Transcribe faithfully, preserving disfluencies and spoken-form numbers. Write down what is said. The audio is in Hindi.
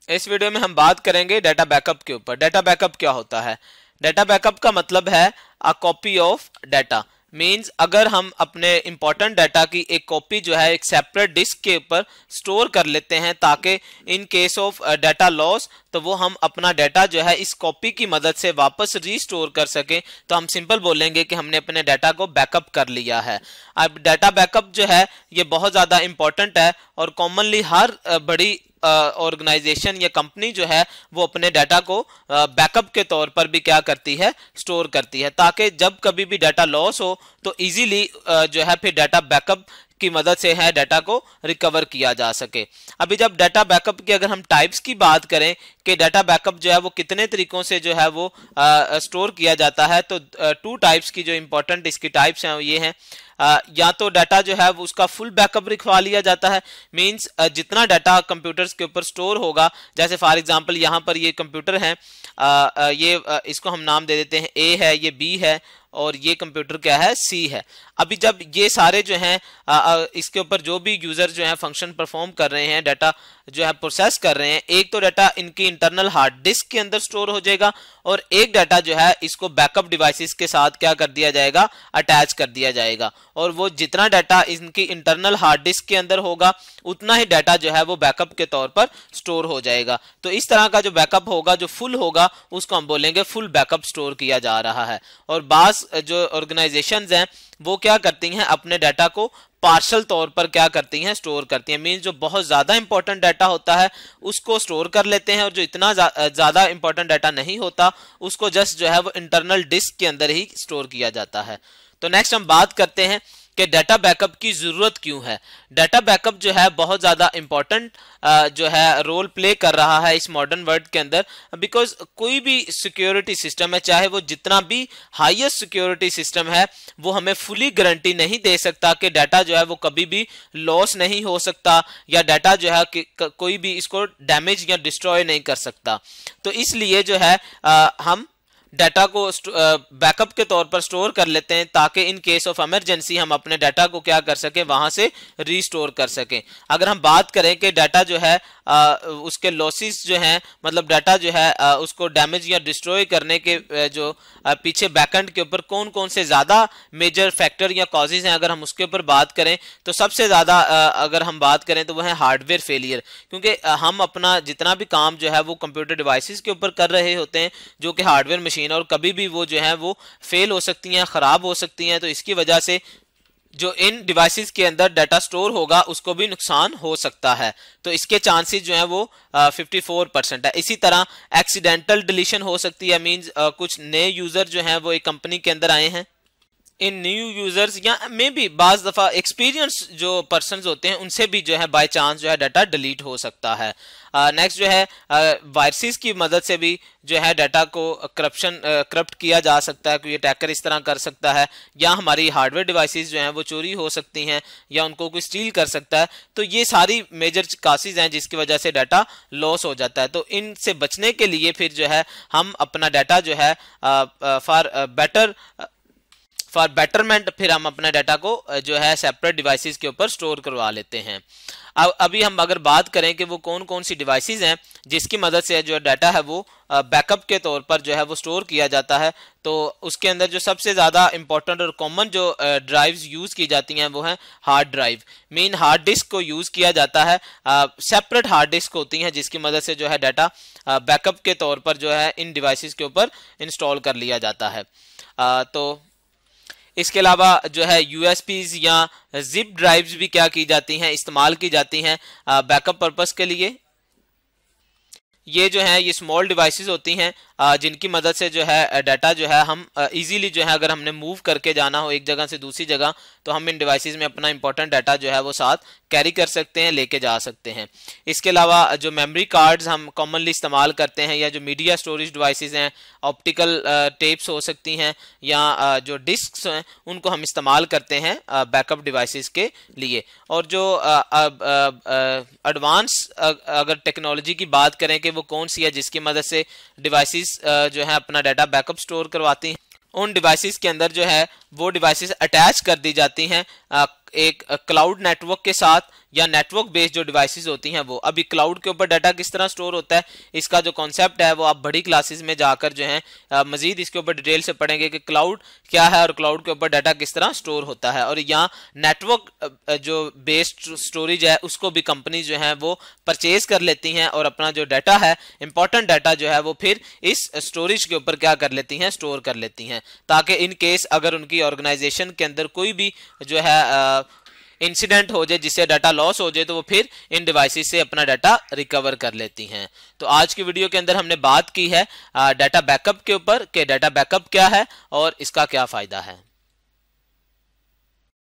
इस वीडियो में हम बात करेंगे डाटा बैकअप के ऊपर। डाटा बैकअप क्या होता है? डाटा बैकअप का मतलब है a copy of data. Means अगर हम अपने इंपॉर्टेंट डाटा की एक कॉपी जो है एक सेपरेट डिस्क के ऊपर स्टोर कर लेते हैं ताकि in case of data loss तो वो हम अपना डाटा जो है इस कॉपी की मदद से वापस रीस्टोर कर सकें, तो हम सिंपल बोलेंगे कि हमने अपने डाटा को बैकअप कर लिया है। अब डाटा बैकअप जो है ये बहुत ज़्यादा इंपॉर्टेंट है और कॉमनली हर बड़ी ऑर्गेनाइजेशन या कंपनी जो है वो अपने डाटा को बैकअप के तौर पर भी क्या करती है, स्टोर करती है, ताकि जब कभी भी डाटा लॉस हो तो इजीली जो है फिर डाटा बैकअप की मदद से है डाटा को रिकवर किया जा सके। अभी जब डाटा बैकअप की अगर हम टाइप्स की बात करें कि डाटा बैकअप जो है वो कितने तरीकों से जो है वो आ, स्टोर किया जाता है, तो टू टाइप्स की जो इंपॉर्टेंट इसकी टाइप्स हैं वो ये हैं। Uh, या तो डाटा जो है वो उसका फुल बैकअप रखवा लिया जाता है। मींस uh, जितना डाटा कंप्यूटर्स के ऊपर स्टोर होगा, जैसे फॉर एग्जांपल यहाँ पर ये कंप्यूटर है, uh, uh, ये uh, इसको हम नाम दे देते हैं ए है, ये बी है और ये कंप्यूटर क्या है, सी है। अभी जब ये सारे जो हैं इसके ऊपर जो भी यूजर जो है फंक्शन परफॉर्म कर रहे हैं, डाटा जो है प्रोसेस कर रहे हैं, एक तो डाटा इनकी इंटरनल हार्ड डिस्क के अंदर स्टोर हो जाएगा और एक डाटा जो है इसको बैकअप डिवाइसेस के साथ क्या कर दिया जाएगा, अटैच कर दिया जाएगा। और वो जितना डाटा इनकी इंटरनल हार्ड डिस्क के अंदर होगा उतना ही डाटा जो है वो बैकअप के तौर पर स्टोर हो जाएगा। तो इस तरह का जो बैकअप होगा, जो फुल होगा, उसको हम बोलेंगे फुल बैकअप स्टोर किया जा रहा है। और बास जो ऑर्गेनाइजेशंस हैं वो क्या करती हैं, अपने डाटा को पार्शल तौर पर क्या करती हैं, स्टोर करती हैं। मींस जो बहुत ज्यादा इंपॉर्टेंट डाटा होता है उसको स्टोर कर लेते हैं और जो इतना ज्यादा इंपॉर्टेंट डाटा नहीं होता उसको जस्ट जो है वो इंटरनल डिस्क के अंदर ही स्टोर किया जाता है। तो नेक्स्ट हम बात करते हैं कि डाटा बैकअप की जरूरत क्यों है। डाटा बैकअप जो है बहुत ज्यादा इंपॉर्टेंट जो है रोल प्ले कर रहा है इस मॉडर्न वर्ल्ड के अंदर, बिकॉज कोई भी सिक्योरिटी सिस्टम है, चाहे वो जितना भी हाईएस्ट सिक्योरिटी सिस्टम है, वो हमें फुली गारंटी नहीं दे सकता कि डाटा जो है वो कभी भी लॉस नहीं हो सकता या डाटा जो है कि कोई भी इसको डैमेज या डिस्ट्रॉय नहीं कर सकता। तो इसलिए जो है आ, हम डाटा को बैकअप के तौर पर स्टोर कर लेते हैं ताकि इन केस ऑफ इमरजेंसी हम अपने डाटा को क्या कर सकें, वहां से रीस्टोर कर सकें। अगर हम बात करें कि डाटा जो है आ, उसके लॉसेस जो हैं, मतलब डाटा जो है आ, उसको डैमेज या डिस्ट्रॉय करने के जो आ, पीछे बैकएंड के ऊपर कौन कौन से ज्यादा मेजर फैक्टर या कॉजेज हैं, अगर हम उसके ऊपर बात करें तो सबसे ज्यादा अगर हम बात करें तो वो है हार्डवेयर फेलियर। क्योंकि हम अपना जितना भी काम जो है वो कंप्यूटर डिवाइसेस के ऊपर कर रहे होते हैं जो कि हार्डवेयर मशीन, और कभी भी वो जो है वो फेल हो सकती हैं, खराब हो सकती हैं। तो इसकी वजह से जो इन डिवाइसेस के अंदर डाटा स्टोर होगा उसको भी नुकसान हो सकता है। तो इसके चांसेस जो है वो फिफ्टी फोर परसेंट है। इसी तरह एक्सीडेंटल डिलीशन हो सकती है। मींस कुछ नए यूजर जो हैं वो एक कंपनी के अंदर आए हैं, इन न्यू यूजर्स या मे बी बाज दफा एक्सपीरियंस जो पर्सन्स होते हैं उनसे भी जो है बाय चांस जो है डाटा डिलीट हो सकता है। नेक्स्ट uh, जो है वायरसेस uh, की मदद से भी जो है डाटा को करप्शन करप्ट uh, किया जा सकता है। कोई अटैकर इस तरह कर सकता है, या हमारी हार्डवेयर डिवाइसेस जो हैं वो चोरी हो सकती हैं, या उनको कोई स्टील कर सकता है। तो ये सारी मेजर कासेज हैं जिसकी वजह से डाटा लॉस हो जाता है। तो इनसे बचने के लिए फिर जो है हम अपना डाटा जो है फॉर बेटर फॉर बेटरमेंट फिर हम अपने डाटा को जो है सेपरेट डिवाइसेस के ऊपर स्टोर करवा लेते हैं। अब अभी हम अगर बात करें कि वो कौन कौन सी डिवाइसेस हैं जिसकी मदद से जो डाटा है वो बैकअप के तौर पर जो है वो स्टोर किया जाता है, तो उसके अंदर जो सबसे ज़्यादा इंपॉर्टेंट और कॉमन जो ड्राइव्स यूज़ की जाती हैं वो हैं hard drive. Main hard disk को यूज़ किया जाता है, सेपरेट हार्ड डिस्क होती हैं जिसकी मदद से जो है डाटा बैकअप के तौर पर जो है इन डिवाइसेस के ऊपर इंस्टॉल कर लिया जाता है। आ, तो इसके अलावा जो है यूएसपीज या जिप ड्राइव्स भी क्या की जाती हैं, इस्तेमाल की जाती हैं बैकअप पर्पस के लिए। ये जो है ये स्मॉल डिवाइसेस होती हैं जिनकी मदद से जो है डाटा जो है हम इजीली जो है अगर हमने मूव करके जाना हो एक जगह से दूसरी जगह तो हम इन डिवाइसेस में अपना इंपॉर्टेंट डाटा जो है वो साथ कैरी कर सकते हैं, लेके जा सकते हैं। इसके अलावा जो मेमोरी कार्ड्स हम कॉमनली इस्तेमाल करते हैं, या जो मीडिया स्टोरेज डिवाइसेस हैं, ऑप्टिकल टेप्स हो सकती हैं, या जो डिस्क्स हैं उनको हम इस्तेमाल करते हैं बैकअप डिवाइसेस के लिए। और जो एडवांस अगर टेक्नोलॉजी की बात करें कि वो कौन सी है जिसकी मदद से डिवाइसेस जो है अपना डाटा बैकअप स्टोर करवाती हैं, उन डिवाइसेस के अंदर जो है वो डिवाइसेस अटैच कर दी जाती हैं एक क्लाउड नेटवर्क के साथ, या नेटवर्क बेस्ड जो डिवाइसेस होती हैं वो। अभी क्लाउड के ऊपर डाटा किस तरह स्टोर होता है, इसका जो कॉन्सेप्ट है वो आप बड़ी क्लासेस में जाकर जो है मजीद इसके ऊपर डिटेल से पढ़ेंगे कि क्लाउड क्या है और क्लाउड के ऊपर डाटा किस तरह स्टोर होता है। और यहाँ नेटवर्क जो बेस्ड स्टोरेज है उसको भी कंपनी जो है वो परचेज कर लेती हैं और अपना जो डाटा है, इंपॉर्टेंट डाटा जो है वो फिर इस स्टोरेज के ऊपर क्या कर लेती हैं, स्टोर कर लेती हैं, ताकि इन केस अगर उनकी ऑर्गेनाइजेशन के अंदर कोई भी जो है इंसिडेंट हो जाए जिससे डाटा लॉस हो जाए तो वो फिर इन डिवाइसेस से अपना डाटा रिकवर कर लेती हैं। तो आज की वीडियो के अंदर हमने बात की है डाटा बैकअप के ऊपर कि डाटा बैकअप क्या है और इसका क्या फायदा है।